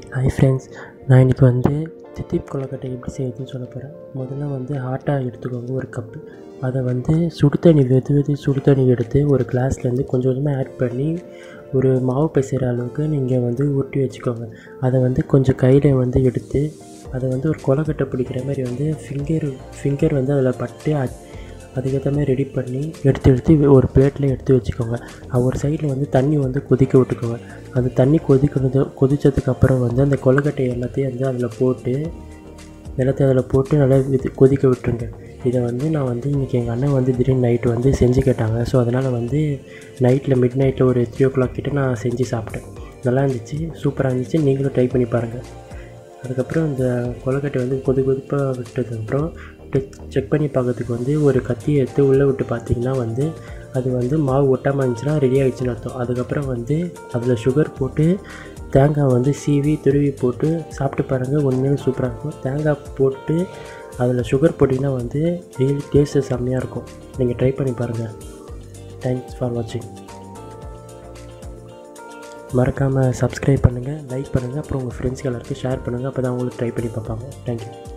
Hi friends, நான் இன்றைக்கி வந்து தித்திப் கொழுக்கட்டை எப்படி செய்யுதுன்னு சொல்ல போகிறேன். முதல்ல வந்து ஹாட்டாக எடுத்துக்கோங்க ஒரு கப்பு. அதை வந்து சுடு தண்ணி வெது சுடு தண்ணி எடுத்து ஒரு கிளாஸ்லேருந்து கொஞ்சம் கொஞ்சமாக ஆட் பண்ணி ஒரு மாவு பிசைகிற அளவுக்கு நீங்கள் வந்து ஊற்றி வச்சுக்கோங்க. அதை வந்து கொஞ்சம் கையில் வந்து எடுத்து அதை வந்து ஒரு கொழுக்கட்டை பிடிக்கிற மாதிரி வந்து ஃபிங்கர் வந்து அதில் பட்டு அதுக்கேற்ற மாதிரி ரெடி பண்ணி எடுத்து ஒரு பிளேட்டில் எடுத்து வச்சுக்கோங்க. ஒரு சைடில் வந்து தண்ணி வந்து கொதிக்க விட்டுக்கோங்க. அந்த தண்ணி கொதித்ததுக்கப்புறம் வந்து அந்த கொழுக்கட்டை எல்லாத்தையும் வந்து அதில் போட்டு நல்லா கொதிக்க விட்டுருங்க. இதை வந்து நான் வந்து இன்றைக்கி எங்கள் அண்ணன் வந்து திடீர்னு நைட்டு வந்து செஞ்சு கேட்டாங்க. ஸோ அதனால் வந்து மிட் நைட்டில் ஒரு 3 o'clock கிட்டே நான் செஞ்சு சாப்பிட்டேன். நல்லா இருந்துச்சு, சூப்பராக இருந்துச்சு. நீங்களும் ட்ரை பண்ணி பாருங்கள். அதுக்கப்புறம் இந்த கொழுக்கட்டை வந்து கொதிப்பாக விட்டதுக்கப்புறம் செக் பண்ணி பார்க்கறதுக்கு வந்து ஒரு கத்தியை எடுத்து உள்ளே விட்டு பார்த்தீங்கன்னா வந்து அது வந்து மாவு ஒட்டாமல் இருந்துச்சுன்னா ரெடி ஆகிடுச்சுன்னு அர்த்தம். அதுக்கப்புறம் வந்து அதில் சுகர் போட்டு தேங்காய் வந்து சீவி துருவி போட்டு சாப்பிட்டு பாருங்கள். உண்மையிலே சூப்பராக இருக்கும். தேங்காய் போட்டு அதில் சுகர் போட்டிங்கன்னா வந்து ரியலி டேஸ்ட்டு செம்மையாக இருக்கும். நீங்கள் ட்ரை பண்ணி பாருங்கள். தேங்க்ஸ் ஃபார் வாட்சிங். மறக்காமல் சப்ஸ்கிரைப் பண்ணுங்கள், லைக் பண்ணுங்கள், அப்புறம் உங்கள் ஃப்ரெண்ட்ஸ்க்கு எல்லாருக்கும் ஷேர் பண்ணுங்கள். அப்போ தான் அவங்களுக்கு ட்ரை பண்ணி பார்ப்பாங்க. தேங்க்யூ.